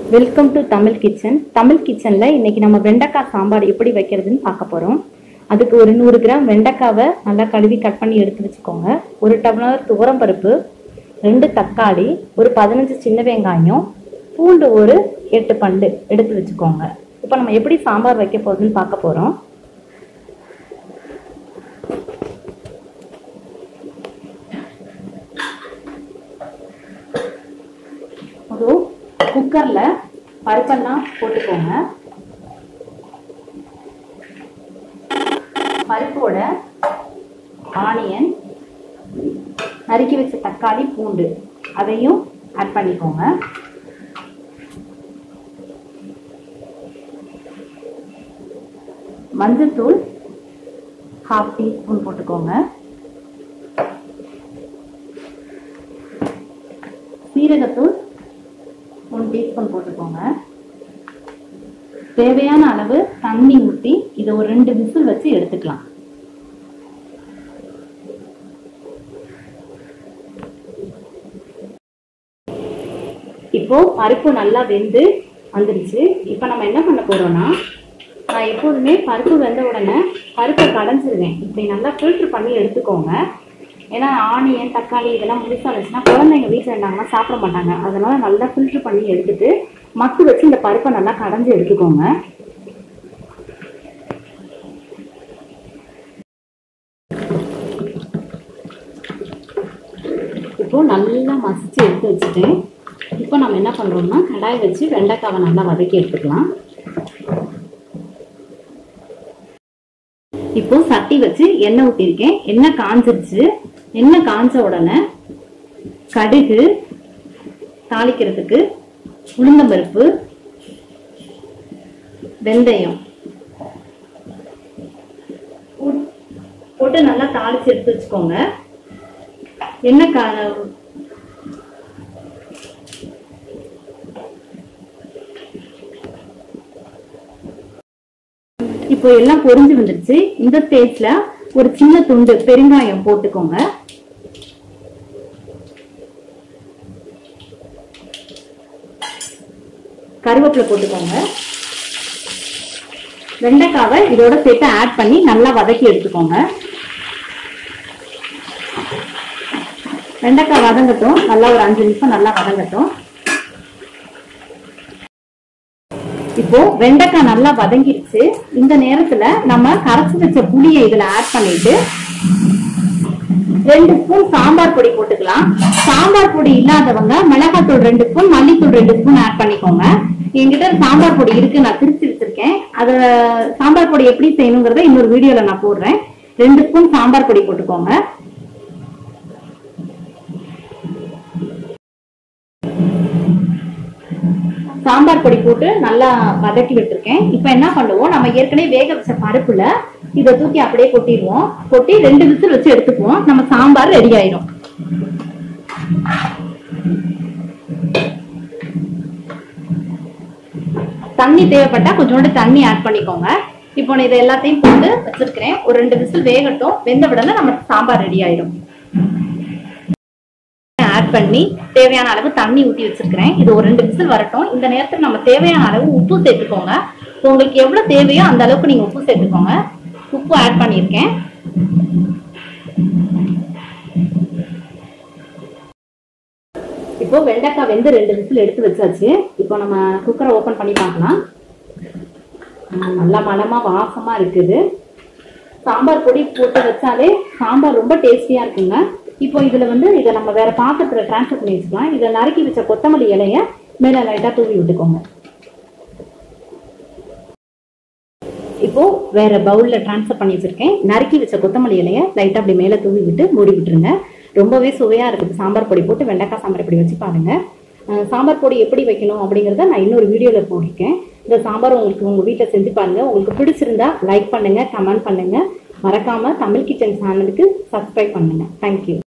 Welcome to Tamil kitchen. Tamil கிச்சன்ல இன்னைக்கு நம்ம வெண்டைக்காய் சாம்பார் எப்படி வைக்கிறதுன்னு பார்க்க போறோம். அதுக்கு ஒரு 100 கிராம் வெண்டைக்காவை நல்லா கழுவி கட் பண்ணி எடுத்து வச்சுக்கோங்க. ஒரு டம்ளர் துவரம் பருப்பு, 2 தக்காளி, ஒரு 15 சின்ன வெங்காயம், பூண்டு ஒரு 8 பல்லு எடுத்து வச்சுக்கோங்க. இப்போ நம்ம எப்படி சாம்பார் வைக்க போகுதுன்னு பார்க்க போறோம். ஒரு குக்கர்ல பருப்பெல்லாம் போட்டுக்கோங்க. பருப்போட ஆனியன், நறுக்கி வச்ச தக்காளி, பூண்டு அதையும் ஆட் பண்ணிக்கோங்க. மஞ்சள்தூள் 1/2 டீஸ்பூன் போட்டுக்கோங்க. சீரகத்தூள் 1 டீஸ்பூன் போட்டுக்கோங்க. தேவையான அளவு தண்ணி ஊற்றி இதை ஒரு 2 விசில் வச்சு எடுத்துக்கலாம். இப்போ பருப்பு நல்லா வெந்து வந்துருச்சு. இப்போ நம்ம என்ன பண்ண போறோம்னா, நான் எப்போதுமே பருப்பு வெந்த உடனே பருப்பை கடைஞ்சிருவேன். இப்படி நல்லா ஃபில்டர் பண்ணி எடுத்துக்கோங்க. ஏன்னா ஆனியன், தக்காளி இதெல்லாம் முழுசா இருந்துச்சுன்னா குழந்தைங்க வீட்டில் இருந்தாங்கன்னா சாப்பிட மாட்டாங்க. அதனால நல்லா ஃபில்டர் பண்ணி எடுத்துட்டு மத்து வச்சு இந்த பருப்பை நல்லா கடைஞ்சி எடுத்துக்கோங்க. இப்போ நல்லா மசிச்சு எடுத்து வச்சுட்டேன். இப்போ நம்ம என்ன பண்றோம்னா, கடாய் வச்சு வெண்டைக்காவை நல்லா வதக்கி எடுத்துக்கலாம். இப்போ சட்டி வச்சு எண்ணெய் ஊற்றிருக்கேன். எண்ணெய் காஞ்சிருச்சு. எண்ணெய் காஞ்ச உடனே கடுகு, தாளிக்கிறதுக்கு உளுந்தம்பருப்பு, வெந்தயம் போட்டு நல்லா தாளிச்சு எடுத்து வச்சுக்கோங்க. எண்ணெய் இப்போ எல்லாம் பொரிஞ்சு வந்துருச்சு. இந்த ஸ்டேஜ்ல ஒரு சின்ன துண்டு பெருங்காயம் போட்டுக்கோங்க. கருவேப்பிலை போட்டுக்கோங்க. வெண்டைக்காவை இதோட சேர்த்து ஆட் பண்ணி நல்லா வதக்கி எடுத்துக்கோங்க. வெண்டைக்காய் வதங்கட்டும். நல்லா ஒரு 5 நிமிஷம் நல்லா வதங்கட்டும். இப்போ வெண்டைக்காய் நல்லா வதங்கிடுச்சு. இந்த நேரத்துல நம்ம கரைச்சி வச்ச புளியை இதுல ஆட் பண்ணிட்டு 2 ஸ்பூன் சாம்பார் பொடி போட்டுக்கலாம். சாம்பார் பொடி இல்லாதவங்க மிளகாத்தூள் 2 ஸ்பூன், மல்லித்தூள் 2 ஸ்பூன் ஆட் பண்ணிக்கோங்க. என்கிட்ட சாம்பார் பொடி இருக்கு, நான் திரிச்சு வச்சிருக்கேன். அத சாம்பார் பொடி எப்படி செய்யணுங்கிறத இன்னொரு வீடியோல நான் போடுறேன். 2 ஸ்பூன் சாம்பார் பொடி போட்டுக்கோங்க. சாம்பார் பொடி போட்டு நல்லா வதக்கி விட்டுருக்கேன். இப்ப என்ன பண்ணுவோம், நம்ம ஏற்கனவே வேக வச்ச பருப்புல இதை தூக்கி அப்படியே கொட்டிடுவோம். கொட்டி 2 விசில் வச்சு எடுத்துக்குவோம். நம்ம சாம்பார் ரெடி ஆயிடும். தண்ணி தேவைப்பட்டா கொஞ்சோண்டு தண்ணி ஆட் பண்ணிக்கோங்க. இப்போ நான் இதை எல்லாத்தையும் போட்டு வச்சிருக்கிறேன். ஒரு 2 விசில் வேகட்டும். வெந்த உடனே நமக்கு சாம்பார் ரெடி ஆயிடும். ஆட் பண்ணி தேவையான அளவு தண்ணி ஊற்றி வச்சிருக்கிறேன். இது ஒரு 2 விசில் வரட்டும். இந்த நேரத்தில் நம்ம தேவையான அளவு உப்பு சேர்த்துக்கோங்க. உங்களுக்கு எவ்வளவு தேவையோ அந்த அளவுக்கு நீங்க உப்பு சேர்த்துக்கோங்க. உப்பு ஆட் பண்ணியிருக்கேன். இப்போ வெண்டைக்காய் வெந்து 2 விசில் எடுத்து வச்சாச்சு. இப்போ நம்ம குக்கரை ஓபன் பண்ணி பார்க்கலாம். நல்லா மணமா வாசமா இருக்குது. சாம்பார் பொடி போட்டு வச்சாலே சாம்பார் ரொம்ப டேஸ்டியா இருக்குங்க. இப்போ இதுல இதை நம்ம வேற பாத்திரத்துல டிரான்ஸ்ஃபர் பண்ணி வச்சுக்கலாம். இதை நறுக்கி வச்ச கொத்தமல்லி இலைய மேல லைட்டா தூவி விட்டுக்கோங்க. இப்போ வேற பவுல்ல டிரான்ஸ்ஃபர் பண்ணி வச்சிருக்கேன். நறுக்கி வச்ச கொத்தமல்லி இலைய லைட்டா அப்படி மேல தூவி விட்டு மூடி விட்டுருங்க. ரொம்பவே சுவையா இருக்குது. சாம்பார் பொடி போட்டு வெண்டைக்காய் சாம்பார் பொடி வச்சு பாருங்க. சாம்பார் பொடி எப்படி வைக்கணும் அப்படிங்கறத நான் இன்னொரு வீடியோல போட்டிருக்கேன். இந்த சாம்பார் உங்களுக்கு உங்க வீட்டுல செஞ்சு பாருங்க. உங்களுக்கு பிடிச்சிருந்தா லைக் பண்ணுங்க, கமெண்ட் பண்ணுங்க. மறக்காம தமிழ் கிச்சன் சேனலுக்கு சப்ஸ்கிரைப் பண்ணுங்க. தேங்க்யூ.